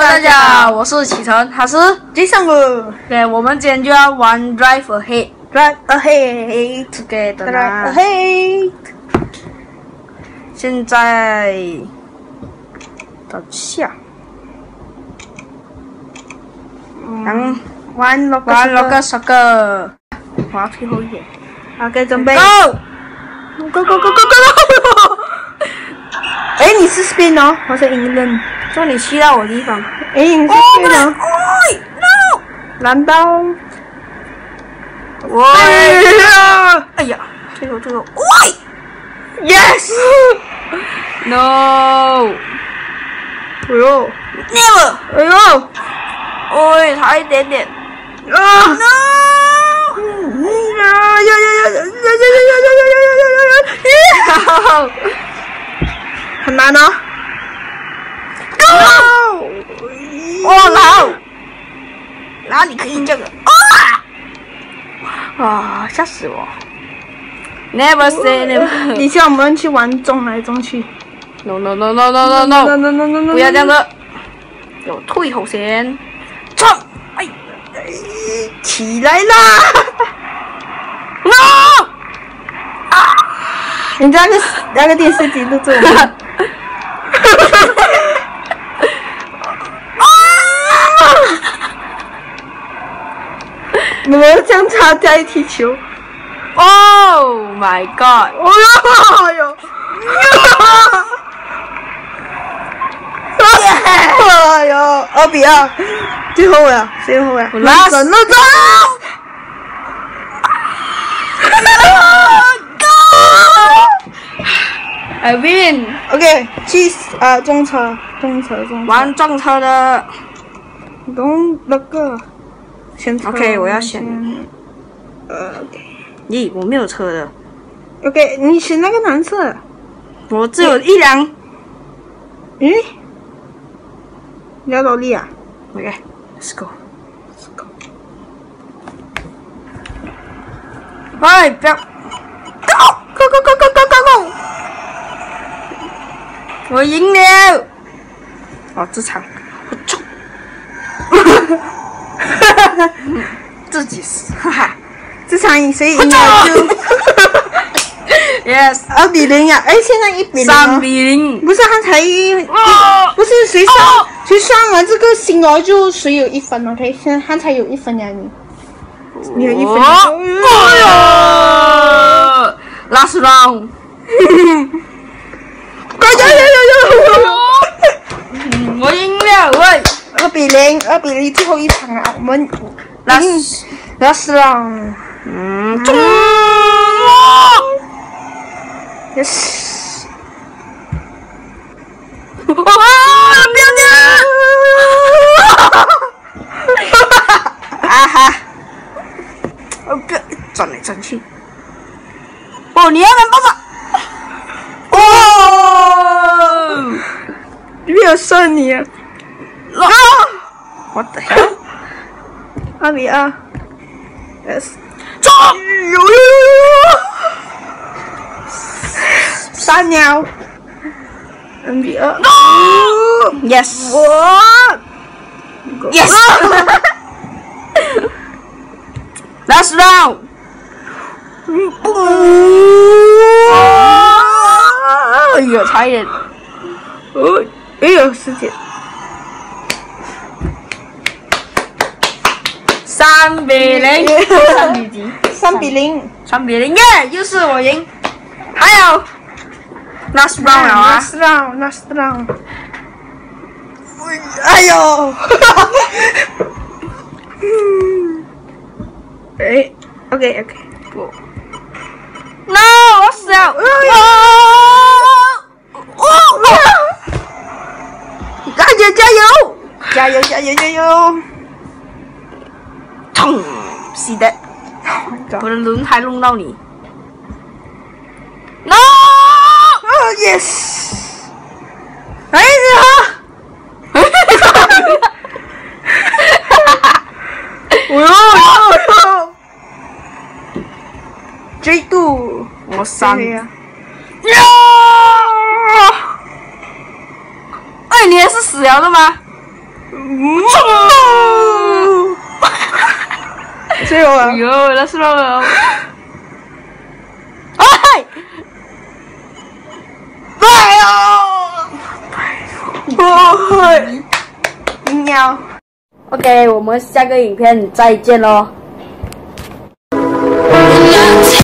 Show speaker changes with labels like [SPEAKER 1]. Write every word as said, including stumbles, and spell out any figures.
[SPEAKER 1] 大家好，我是启程，他是
[SPEAKER 2] 吉祥物。
[SPEAKER 1] 对，我们今天就要玩 Drive Ahead，Drive
[SPEAKER 2] Ahead
[SPEAKER 1] Together
[SPEAKER 2] Ahead。
[SPEAKER 1] 现在等下，
[SPEAKER 2] 嗯，玩六个
[SPEAKER 1] 玩六个十个，我要退后一点。
[SPEAKER 2] OK， 准备
[SPEAKER 1] Go
[SPEAKER 2] Go Go Go Go Go！ 哎，你是 Spain 哦，我是 England。
[SPEAKER 1] 叫你去到我地方。
[SPEAKER 2] 哎，你是 Spain 哦。
[SPEAKER 1] 哎 ，No！
[SPEAKER 2] 蓝刀。
[SPEAKER 1] 哎呀！哎呀！退后退后！喂 ！Yes！No！
[SPEAKER 2] 哎呦
[SPEAKER 1] ！Never！
[SPEAKER 2] 哎呦！
[SPEAKER 1] 哎，差一点点。
[SPEAKER 2] 啊 ！No！ 呀呀呀呀呀呀呀呀呀呀呀呀！很难哦。
[SPEAKER 1] 哦，哦，老，哪里可以这个？啊！啊！吓死我 ！Never say never。
[SPEAKER 2] 你叫我们去玩中来中去。
[SPEAKER 1] No no no no no no no no no！ 不要这样子，有退后先，冲！哎，
[SPEAKER 2] 起来啦
[SPEAKER 1] ！No！
[SPEAKER 2] 啊！人家那个那个电视机都做了。我们这样插在踢球。
[SPEAKER 1] Oh my god！
[SPEAKER 2] 哦呦，哎呦！哎呦，二比二，最后了，最后了，
[SPEAKER 1] 拉
[SPEAKER 2] 神了，走！
[SPEAKER 1] I win。
[SPEAKER 2] OK， 去啊中车，中车，中车。
[SPEAKER 1] 玩撞车的。
[SPEAKER 2] 中那个。
[SPEAKER 1] OK， 我要选。
[SPEAKER 2] 呃 ，OK。
[SPEAKER 1] 咦，我没有车的。
[SPEAKER 2] OK， 你选那个蓝色。
[SPEAKER 1] 我只有一辆。
[SPEAKER 2] 诶，你要劳力啊
[SPEAKER 1] ？OK，Let's go。Let's go。哎，不要 ！Go
[SPEAKER 2] go go go go go go go！
[SPEAKER 1] 我赢了。哦，这场我冲。自己死，哈哈！
[SPEAKER 2] 这场谁赢了就
[SPEAKER 1] ，yes，
[SPEAKER 2] 二比零呀！哎，现在一比零，
[SPEAKER 1] 三比零，
[SPEAKER 2] 不是他才一，不是谁上谁上完这个星哦，就谁有一分 ，OK？ 现在他才有一分呀，你，你有一分。
[SPEAKER 1] 哎呀 ！Last round，
[SPEAKER 2] 快点点点
[SPEAKER 1] 点！我赢了，喂！
[SPEAKER 2] 二比零，二比零，最后一场啊，我们。Last last round，
[SPEAKER 1] 嗯，中
[SPEAKER 2] ，yes，
[SPEAKER 1] 哇，不要掉！啊哈！哦，不要转来转去。哦，你要能帮我？哦，
[SPEAKER 2] 没有射你啊！
[SPEAKER 1] 啊！我的 hell！
[SPEAKER 2] 二比二 ，yes，
[SPEAKER 1] 冲！
[SPEAKER 2] 有有有有！三秒，二比二
[SPEAKER 1] ，no，yes，
[SPEAKER 2] 我
[SPEAKER 1] ，yes， last round， 哎呀，差一点，
[SPEAKER 2] 哦，哎呦，时间。
[SPEAKER 1] 三比零，三比几？
[SPEAKER 2] 三比零，
[SPEAKER 1] 三比零，耶！又是我赢。还有 ，last round 啊
[SPEAKER 2] ，last round，last round。哎呦！哎 ，OK OK。
[SPEAKER 1] No， 我死了！哦！
[SPEAKER 2] 加油加油！加油加油加油！
[SPEAKER 1] 痛，是的，我的轮胎弄到你。No！
[SPEAKER 2] 哦 ，yes！ 哎呀！我哟哟！追度，
[SPEAKER 1] 我三。
[SPEAKER 2] 呀！
[SPEAKER 1] 哎，你也是死了的吗？
[SPEAKER 2] 谁有啊？
[SPEAKER 1] 哟，那是了。哎！
[SPEAKER 2] 哎呦！哦，喵。
[SPEAKER 1] OK， 我们下个影片再见喽。